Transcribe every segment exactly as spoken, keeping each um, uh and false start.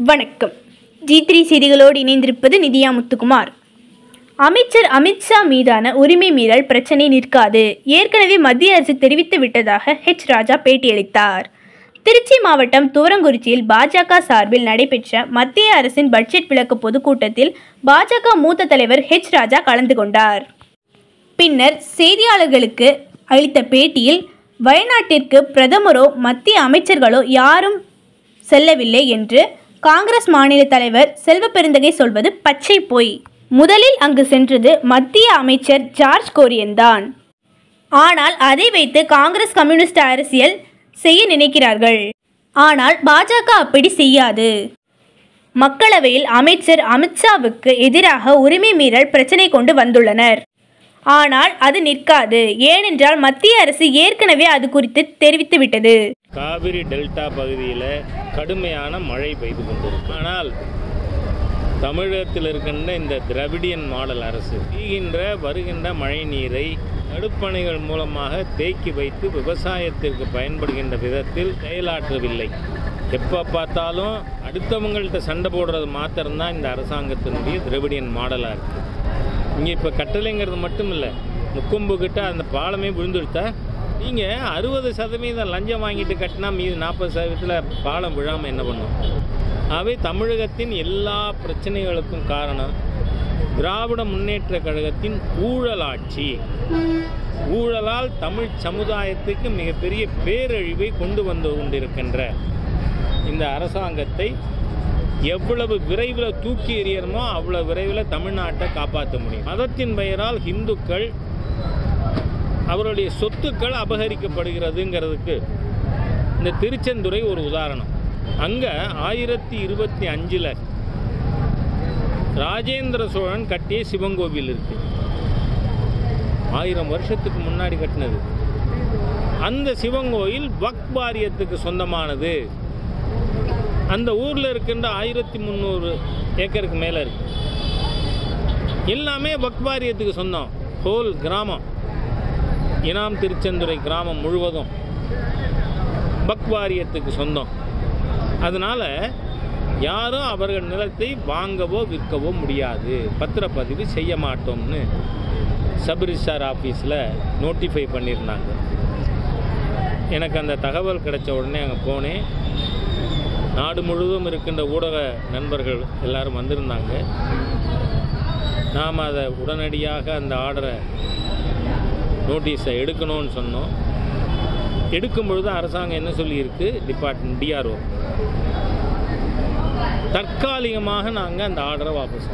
வணக்கம். G three செய்திகளோடு இணைந்திருப்பது நிதியா முத்துக்குமார். அமைச்சர் அமித்ஷா மீதான உரிமை மீறல் பிரச்சினை நிற்காது, ஏற்கனவே மத்திய அரசு தெரிவித்து விட்டதாக ஹெச் ராஜா பேட்டியளித்தார். திருச்சி மாவட்டம் தூரங்குறிச்சியில் பாஜக சார்பில் நடைபெற்ற மத்திய அரசின் பட்ஜெட் விளக்க பொதுக்கூட்டத்தில் பாஜக மூத்த தலைவர் ஹெச் ராஜா கலந்து கொண்டார். பின்னர் செய்தியாளர்களுக்கு அளித்த பேட்டியில், வயநாட்டிற்கு பிரதமரோ மத்திய அமைச்சர்களோ யாரும் செல்லவில்லை என்று காங்கிரஸ் மாநில தலைவர் செல்வ பெருந்தகை சொல்வது பச்சை பொய். முதலில் அங்கு சென்றது மத்திய அமைச்சர் ஜார்ஜ் குரியன் தான். ஆனால் அதை வைத்து காங்கிரஸ் கம்யூனிஸ்ட் அரசியல் செய்ய நினைக்கிறார்கள். ஆனால் பாஜக அப்படி செய்யாது. மக்களவையில் அமைச்சர் அமித்ஷாவுக்கு எதிராக உரிமை மீறல் பிரச்சினை கொண்டு வந்துள்ளனர். ஆனால் அது நிற்காது. ஏனென்றால் மத்திய அரசு ஏற்கனவே அது குறித்து தெரிவித்துவிட்டது. காவிரி டெல்டா பகுதியில் கடுமையான மழை பெய்து கொண்டிருக்கு. ஆனால் தமிழகத்தில் இருக்கின்ற இந்த திராவிடியன் மாடல் அரசு பெய்கின்ற வருகின்ற மழை நீரை தடுப்பணைகள் மூலமாக தேக்கி வைத்து விவசாயத்திற்கு பயன்படுகின்ற விதத்தில் செயலாற்றவில்லை. எப்போ பார்த்தாலும் அடுத்தவங்கள்ட்ட சண்டை போடுறது மாத்திரம்தான் இந்த அரசாங்கத்தினுடைய திராவிடியன் மாடலாக இருக்குது. இங்கே இப்போ கட்டளைங்கிறது மட்டும் இல்லை, முக்கொம்பு கிட்ட அந்த பாலமே விழுந்துடுத்தா நீங்கள் அறுபது சதவீதம் லஞ்சம் வாங்கிட்டு கட்டினா மீது நாற்பது சதவீதத்தில் பாலம் விழாமல் என்ன பண்ணும்? ஆகவே தமிழகத்தின் எல்லா பிரச்சனைகளுக்கும் காரணம் திராவிட முன்னேற்ற கழகத்தின் ஊழல் ஆட்சி. ஊழலால் தமிழ் சமுதாயத்துக்கு மிகப்பெரிய பேரழிவை கொண்டு வந்து கொண்டிருக்கின்ற இந்த அரசாங்கத்தை எவ்வளவு விரைவில் தூக்கி எறியணுமோ அவ்வளவு விரைவில் தமிழ்நாட்டை காப்பாற்ற முடியும். மதத்தின் பெயரால் இந்துக்கள் அவருடைய சொத்துக்கள் அபகரிக்கப்படுகிறதுங்கிறதுக்கு இந்த திருச்செந்துறை ஒரு உதாரணம். அங்கே ஆயிரத்தி இருபத்தி அஞ்சில் ராஜேந்திர சோழன் கட்டிய சிவன் கோவில் இருக்கு. ஆயிரம் வருஷத்துக்கு முன்னாடி கட்டினது. அந்த சிவன் கோயில் வக்ஃப் வாரியத்துக்கு சொந்தமானது. அந்த ஊரில் இருக்கின்ற ஆயிரத்தி முந்நூறு ஏக்கருக்கு மேலே இருக்கு. எல்லாமே வக்ஃப் வாரியத்துக்கு சொந்தம். ஹோல் கிராமம், இனாம் திருச்செந்துறை கிராமம் முழுவதும் வக்ஃப் வாரியத்துக்கு சொந்தம். அதனால் யாரும் அவர்கள் நிலத்தை வாங்கவோ விற்கவோ முடியாது, பத்திரப்பதிவு செய்ய மாட்டோம்னு சப் ரிஜிஸ்ட்ரார் ஆஃபீஸில் நோட்டிஃபை பண்ணியிருந்தாங்க. எனக்கு அந்த தகவல் கிடைச்ச உடனே அங்கே போனேன். நாடு முழுவதும் இருக்கின்ற ஊடக நண்பர்கள் எல்லாரும் வந்திருந்தாங்க. நாம் அதை உடனடியாக அந்த ஆர்டரை நோட்டீஸை எடுக்கணும்னு சொன்னோம். எடுக்கும் பொழுது அரசாங்கம் என்ன சொல்லியிருக்கு, டிபார்ட்மெண்ட் டிஆர்ஓ தற்காலிகமாக நாங்கள் அந்த ஆர்டரை வாபஸ்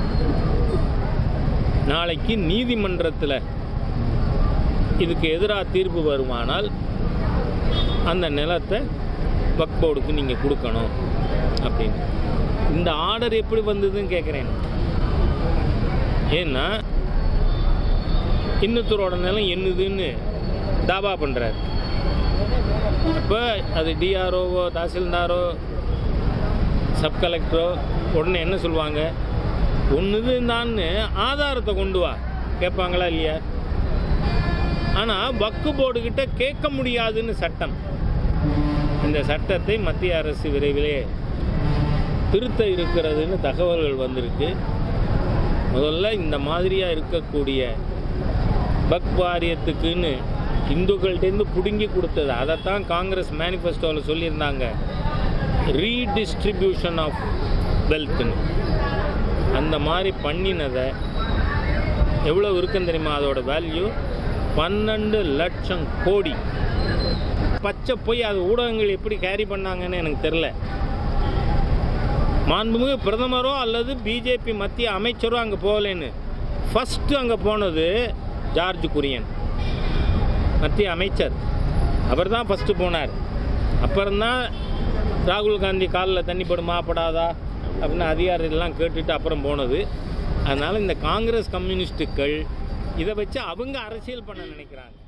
நாளைக்கு நீதிமன்றத்தில் இதுக்கு எதிராக தீர்ப்பு வருமானால் அந்த நிலத்தை வக்ஃப் போர்டுக்கு நீங்கள் கொடுக்கணும் அப்படின்னு. இந்த ஆர்டர் எப்படி வந்ததுன்னு கேட்குறேன். ஏன்னா இன்னொருத்தரோட நிலம் என்னதுன்னு தாவா பண்ணுறாரு. அப்போ அது டிஆர்ஓவோ தாசில்தாரோ சப் கலெக்டரோ உடனே என்ன சொல்லுவாங்க, ஒன்றுதுன்னு ஆதாரத்தை கொண்டு வா கேட்பாங்களா இல்லையா? ஆனால் வக்ஃப் போர்டுகிட்ட கேட்க முடியாதுன்னு சட்டம். இந்த சட்டத்தை மத்திய அரசு விரைவிலே திருத்த இருக்கிறதுன்னு தகவல்கள் வந்திருக்கு. முதல்ல இந்த மாதிரியாக இருக்கக்கூடிய வக்ஃப் வாரியத்துக்குன்னு இந்துக்கள்கிட்டேருந்து பிடுங்கி கொடுத்தது, அதைத்தான் காங்கிரஸ் மேனிஃபெஸ்டோவில் சொல்லியிருந்தாங்க, ரீடிஸ்ட்ரிபியூஷன் ஆஃப் வெல்த்னு. அந்த மாதிரி பண்ணினதை எவ்வளோ இருக்குன்னு தெரியுமா? அதோட வேல்யூ பன்னெண்டு லட்சம் கோடி. பச்சை போய் அது ஊடகங்கள் எப்படி கேரி பண்ணாங்கன்னு எனக்கு தெரில. மாண்புமிகு பிரதமரோ அல்லது பிஜேபி மத்திய அமைச்சரோ அங்கே போகலன்னு. ஃபஸ்ட்டு அங்கே போனது ஜார்ஜ் குரியன், மத்திய அமைச்சர். அவர் தான் ஃபஸ்ட்டு போனார். அப்புறம்தான் ராகுல் காந்தி காலில் தண்ணி படுமா படாதா அப்படின்னு அதிகாரிகள்லாம் கேட்டுட்டு அப்புறம் போனது. அதனால் இந்த காங்கிரஸ் கம்யூனிஸ்ட்டுகள் இதை வச்சு அவங்க அரசியல் பண்ண நினைக்கிறாங்க.